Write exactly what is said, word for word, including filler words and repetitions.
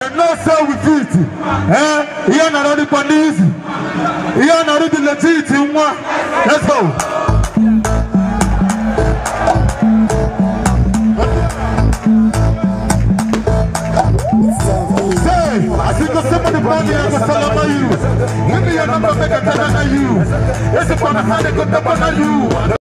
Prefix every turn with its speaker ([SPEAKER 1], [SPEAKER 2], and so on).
[SPEAKER 1] No sir with it. Eh? Here na ready for this. Here na ready legit in one. Let's go. Say, I think somebody money I go salama you. Give me your number, make a tell you. It's a fun, I go tell you.